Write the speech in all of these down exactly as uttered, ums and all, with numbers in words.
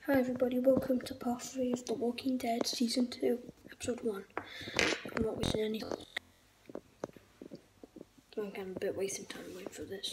Hi everybody, welcome to part three of The Walking Dead Season two, Episode one. I'm not wasting any time. I'm kind of a bit wasting time waiting for this.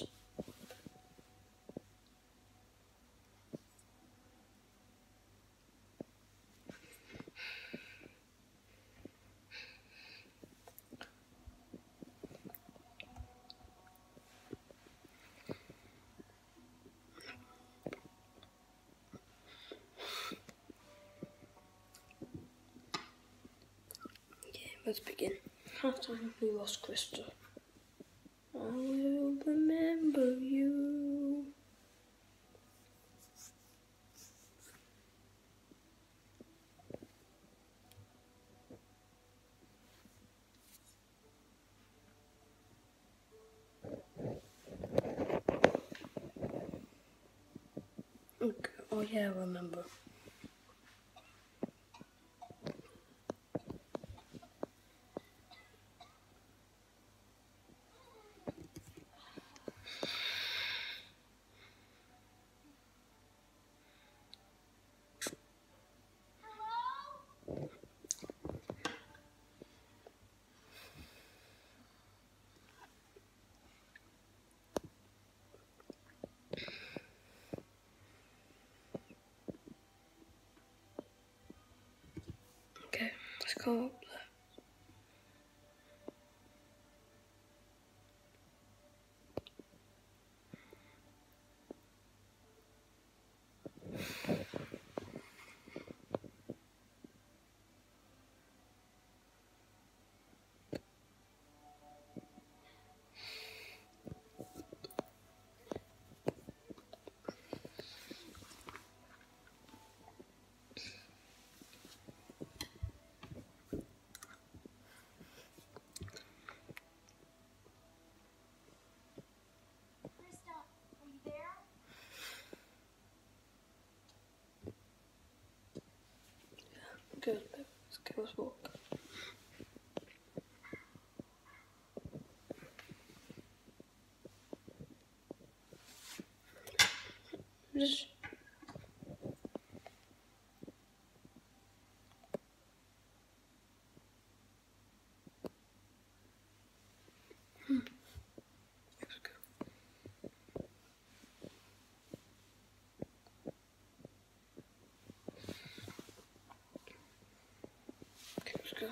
Okay, let's begin. Last time we lost Krista. I will remember you. Okay. Oh yeah, I remember. Okay, let's go up there. Good, let's go, let's walk. Just hmm. Let's go. Okay, let's go.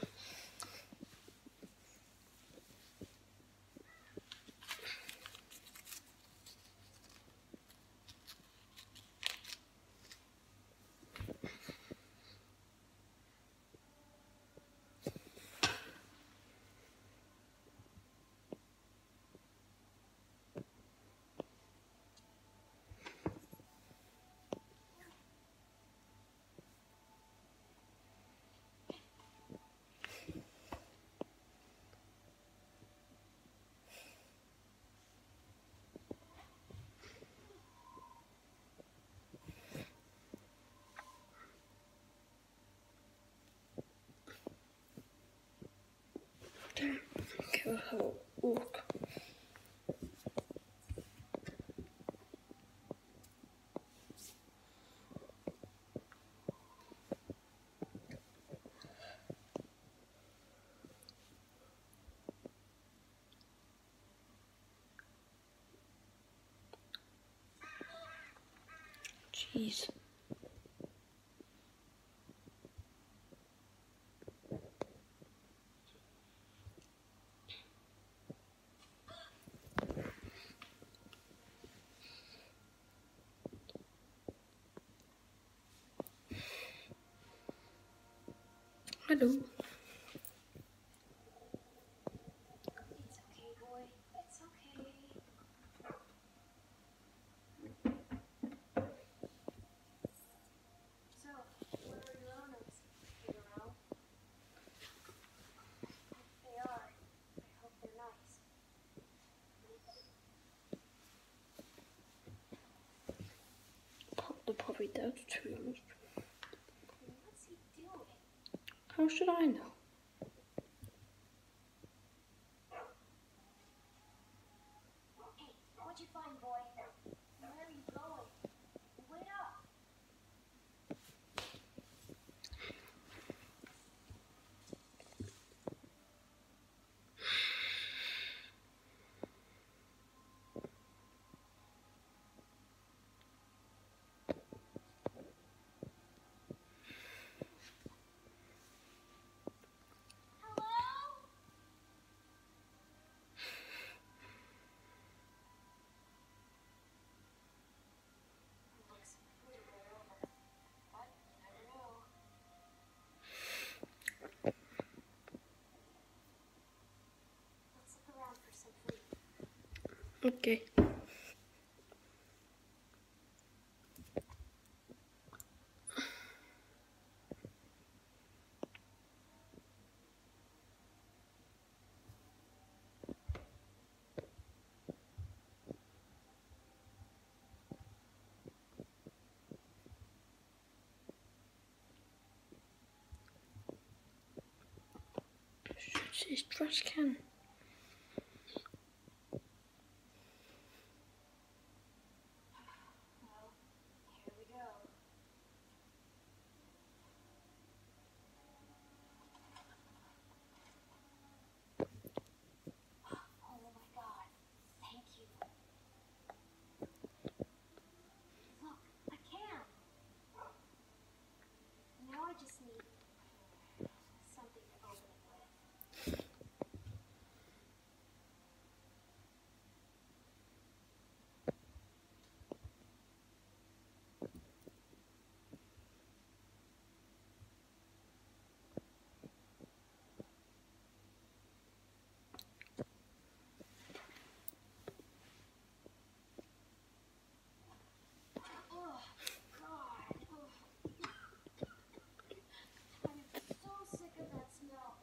Okay, let's have a walk. Jeez. Hello. It's okay, boy. It's okay. So, what are your owners, hero? They are. I hope they're nice. They're probably dead, to be honest. What's he doing? How should I know? Hey, what'd you find, boy? Where are you going? Wait up! Okay. It's trash can. Well, here we go. Oh my god. Thank you. Look, a can. Now I just need something to open it with. Oh, God. Oh. I'm so sick of that smell.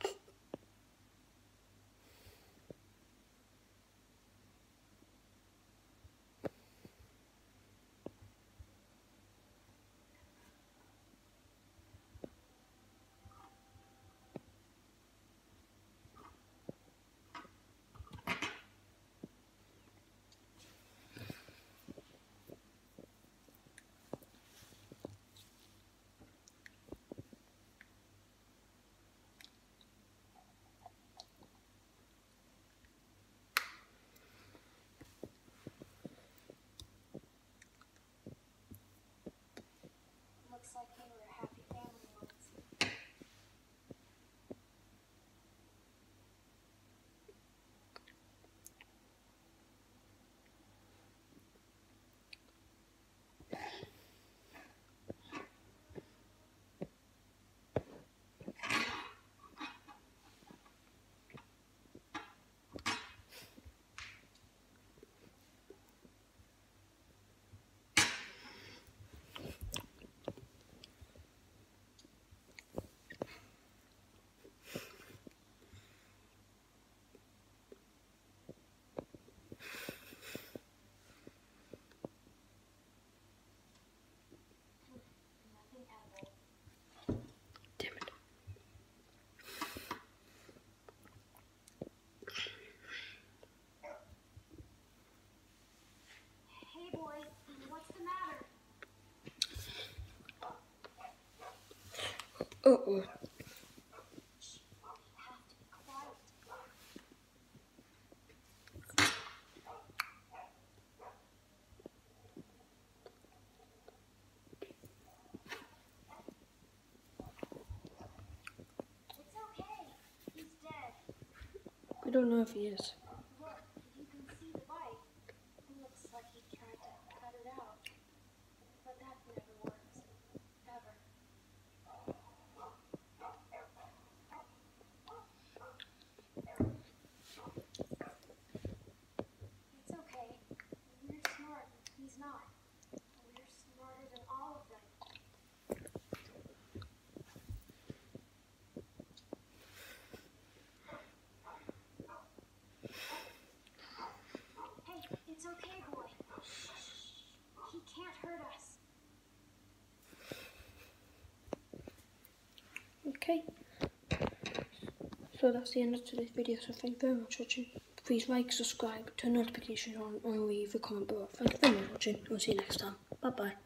Looks like they were a happy family once. Nothing edible. Damn it. Hey, boy. What's the matter? Uh-oh. You have to be quiet. It's okay. He's dead. We don't know if he is. Look, you can see the bite. It looks like he tried to cut it out. But that never works. Ever. It's okay. We're smart. He's not. We're smarter than all of them. Hey, it's okay, boy. He can't hurt us. Okay. So that's the end of today's video. So thank you very much for watching. Please like, subscribe, turn notifications on, and leave a comment below. Thank you very much for watching. I'll see you next time. Bye bye.